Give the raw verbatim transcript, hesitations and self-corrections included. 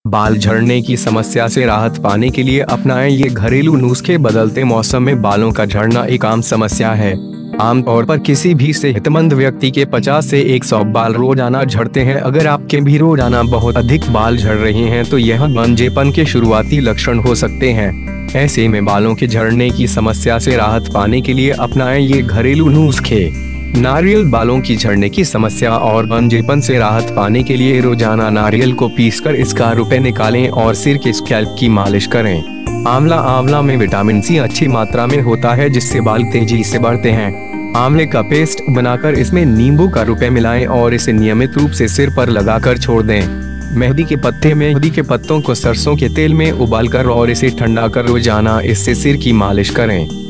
बाल झड़ने की समस्या से राहत पाने के लिए अपनाएं ये घरेलू नुस्खे। बदलते मौसम में बालों का झड़ना एक आम समस्या है। आमतौर पर किसी भी सेहतमंद व्यक्ति के पचास से सौ बाल रोजाना झड़ते हैं। अगर आपके भी रोजाना बहुत अधिक बाल झड़ रहे हैं तो यह मंजेपन के शुरुआती लक्षण हो सकते हैं। ऐसे में बालों के झड़ने की समस्या से राहत पाने के लिए अपनाएं ये घरेलू नुस्खे। नारियल। बालों की झड़ने की समस्या और मंजेपन से राहत पाने के लिए रोजाना नारियल को पीसकर इसका रुपए निकालें और सिर के स्कैल्प की मालिश करें। आंवला। आंवला में विटामिन सी अच्छी मात्रा में होता है जिससे बाल तेजी से बढ़ते हैं। आंवले का पेस्ट बनाकर इसमें नींबू का रुपए मिलाएं और इसे नियमित रूप से सिर पर लगाकर छोड़ दें। मेहंदी के पत्ते। मेहंदी के पत्तों को सरसों के तेल में उबालकर और इसे ठंडा कर रोजाना इससे सिर की मालिश करें।